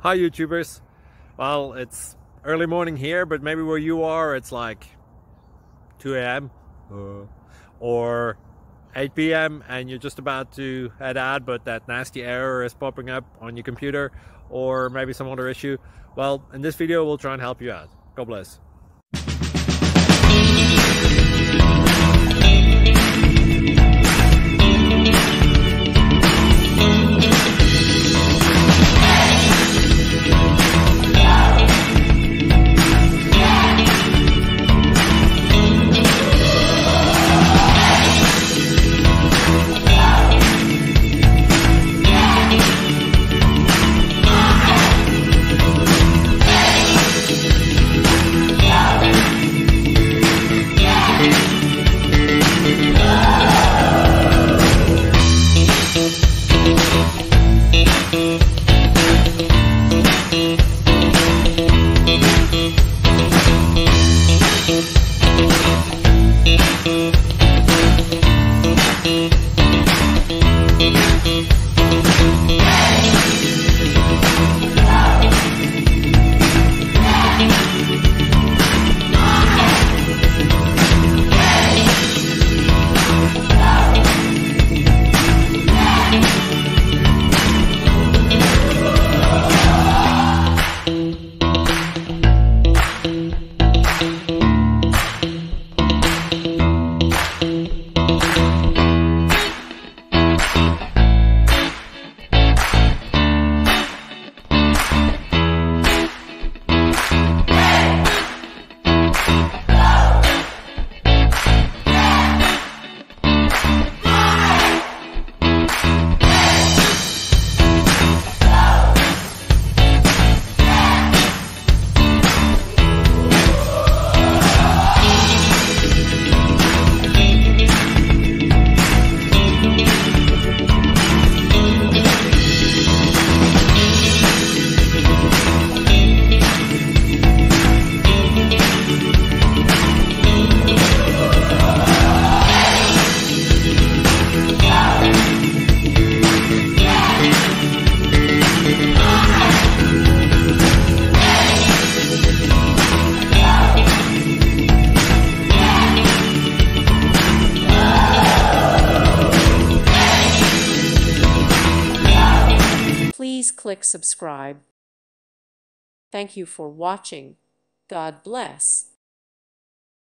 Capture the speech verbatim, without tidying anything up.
Hi YouTubers. Well, it's early morning here, but maybe where you are it's like two A M uh, or eight P M and you're just about to head out, but that nasty error is popping up on your computer, or maybe some other issue. Well, in this video we'll try and help you out. God bless. Please click subscribe. Thank you for watching. God bless.